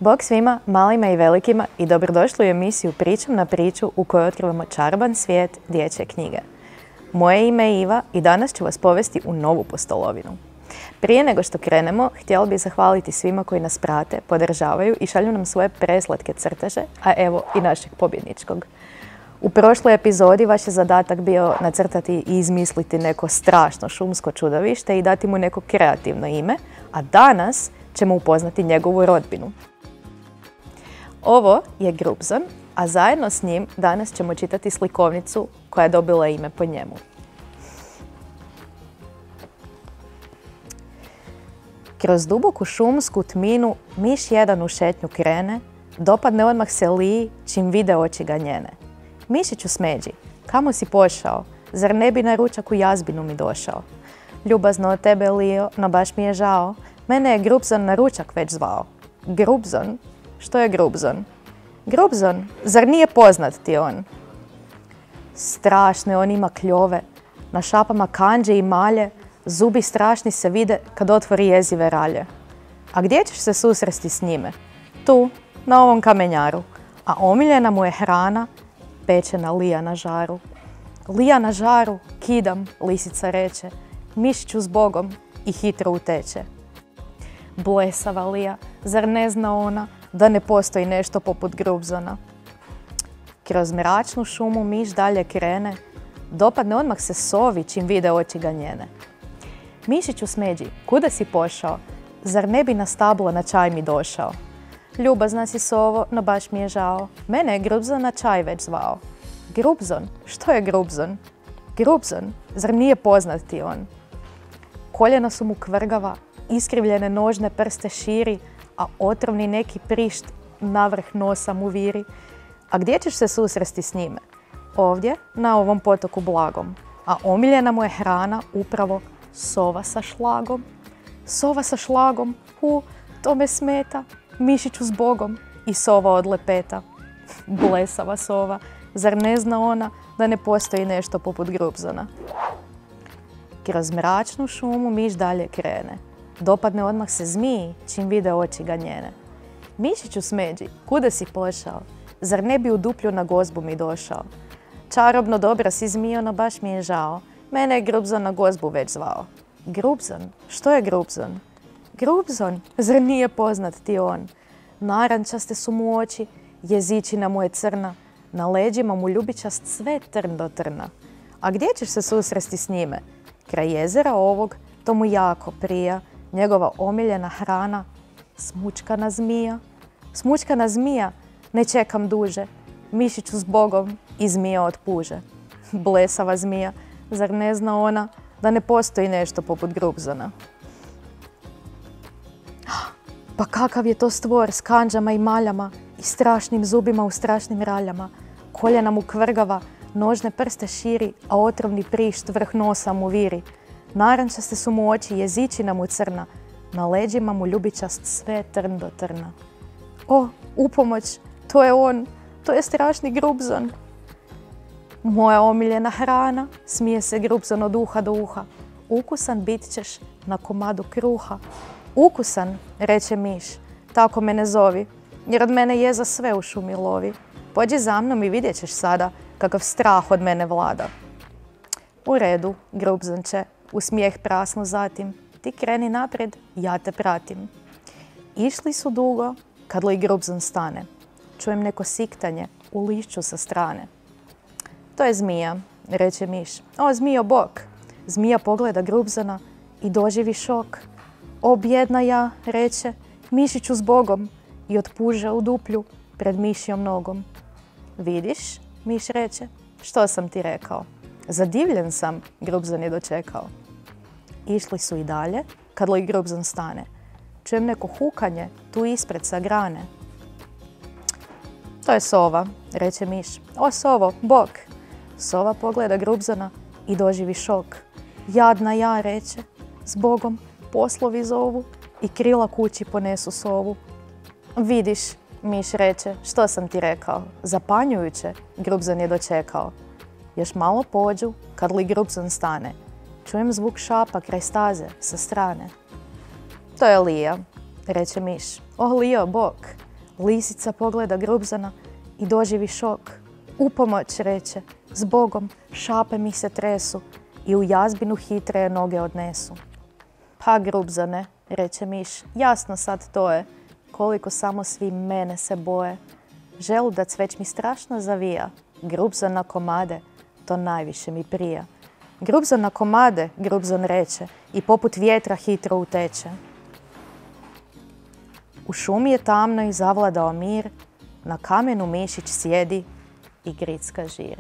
Bog svima, malima i velikima i dobrodošli u emisiju Pričam na priču u kojoj otkrivamo čaroban svijet dječje knjige. Moje ime je Iva i danas ću vas povesti u novu pustolovinu. Prije nego što krenemo, htjela bih zahvaliti svima koji nas prate, podržavaju i šalju nam svoje preslatke crteže, a evo i našeg pobjedničkog. U prošloj epizodi vaš je zadatak bio nacrtati i izmisliti neko strašno šumsko čudovište i dati mu neko kreativno ime, a danas ćemo upoznati njegovu rodbinu. Ovo je Grubzon, a zajedno s njim danas ćemo čitati slikovnicu koja je dobila ime po njemu. Kroz duboku šumsku tminu miš jedan u šetnju krene, dopadne odmah se liji čim vide oči ga njene. Mišiću smeđi, kamo si pošao, zar ne bi na ručak u jazbinu mi došao? Ljubazno od tebe Lio, no baš mi je žao, mene je Grubzon na ručak već zvao. Grubzon? Što je Grubzon? Grubzon, zar nije poznat ti on? Strašne on ima kljove, na šapama kanđe i malje, zubi strašni se vide kad otvori jezive ralje. A gdje ćeš se susresti s njime? Tu, na ovom kamenjaru, a omiljena mu je hrana, pečena lija na žaru. Lija na žaru, kidam, lisica reče, mišiću s Bogom i hitro uteče. Blesava lija, zar ne zna ona da ne postoji nešto poput Grubzona? Kroz mračnu šumu miš dalje krene, dopadne odmah se sovi čim vide oči ga njene. Mišiću smeđi, kuda si pošao, zar ne bi na stablo na čaj mi došao? Ljubazna si sovo, no baš mi je žao, mene je Grubzon na čaj već zvao. Grubzon, što je Grubzon? Grubzon, zar nije poznat ti on? Koljena su mu kvrgava, iskrivljene nožne prste širi, a otrovni neki prišt navrh nosa mu viri. A gdje ćeš se susresti s njime? Ovdje, na ovom potoku blagom, a omiljena mu je hrana upravo sova sa šlagom. Sova sa šlagom, to me smeta, mišiću s Bogom i sova od lepeta. Blesava sova, zar ne zna ona da ne postoji nešto poput Grubzona? Kroz mračnu šumu miš dalje krene, dopadne odmah se zmiji čim vide oči ga njene. Mišiću smeđi, kuda si pošao, zar ne bi u duplju na gozbu mi došao? Čarobno dobra si zmijo, no baš mi je žao, mene je Grubzon na gozbu već zvao. Grubzon, što je Grubzon? Grubzon, zar nije poznat ti on? Narančaste su mu oči, jezičina mu je crna, na leđima mu ljubičast sve trn do trna. A gdje ćeš se susresti s njime? Kraj jezera ovog, to mu jako prija, njegova omiljena hrana, smučkana zmija. Smučkana zmija, ne čekam duže, mišiću s Bogom i zmija otpuže. Blesava zmija, zar ne zna ona da ne postoji nešto poput Grubzona? Pa kakav je to stvor s kanđama i maljama i strašnim zubima u strašnim raljama. Koljena mu kvrgava, nožne prste širi, a otrovni prišt vrh nosa mu viri. Narančaste su mu oči, jezičina mu crna, na leđima mu ljubičast sve trn do trna. O, upomoć, to je on, to je strašni Grubzon. Moja omiljena hrana, smije se Grubzon od uha do uha. Ukusan bit ćeš na komadu kruha. Ukusan, reče miš, tako me ne zovi, jer od mene jeza sve u šumi lovi. Pođi za mnom i vidjet ćeš sada kakav strah od mene vlada. U redu, Grubzonče, u smijeh prasnu zatim, ti kreni naprijed, ja te pratim. Išli su dugo, kad li Grubzon stane. Čujem neko siktanje u lišću sa strane. To je zmija, reče miš. O, zmijo bok. Zmija pogleda Grubzona i doživi šok. O, bjedna ja, reče, mišiću s Bogom i otpuže u duplju pred mišjom nogom. Vidiš, miš reče, što sam ti rekao? Zadivljen sam, Grubzon je dočekao. Išli su i dalje, kad li Grubzon stane. Čujem neko hukanje tu ispred sa grane. To je sova, reče miš. O, sovo, bok. Sova pogleda Grubzona i doživi šok. Jadna ja, reče, s Bogom poslovi zovu i krila kući ponesu sovu. Vidiš, miš reče, što sam ti rekao? Zapanjujuće, Grubzon je dočekao. Još malo pođu, kad li Grubzon stane. Čujem zvuk šapa kraj staze sa strane. To je Lija, reče miš. O, Lio, bok. Lisica pogleda Grubzana i doživi šok. Upomoć, reče, zbogom, šape mi se tresu i u jazbinu hitre noge odnesu. Pa Grubzane, reče miš, jasno sad to je, koliko samo svi mene se boje. Želudac već mi strašno zavija, Grubzan na komade, to najviše mi prija. Grubzan na komade, Grubzan reče, i poput vjetra hitro uteče. U šumi je tamno i zavladao mir, na kamenu mišić sjedi i gricka žir.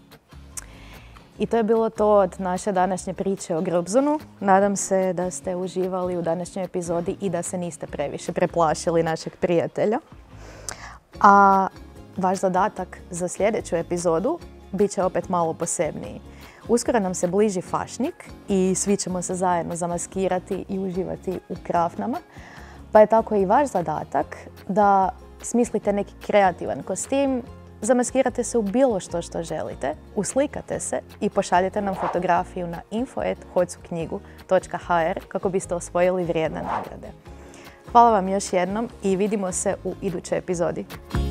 I to je bilo to od naše današnje priče o Grubzanu. Nadam se da ste uživali u današnjoj epizodi i da se niste previše preplašili našeg prijatelja. A vaš zadatak za sljedeću epizodu bit će opet malo posebniji. Uskoro nam se bliži Fašnik i svi ćemo se zajedno zamaskirati i uživati u krafnama. Pa je tako i vaš zadatak da smislite neki kreativan kostim, zamaskirate se u bilo što želite, uslikate se i pošaljete nam fotografiju na info@hoćuknjigu.hr kako biste osvojili vrijedne nagrade. Hvala vam još jednom i vidimo se u idućoj epizodi.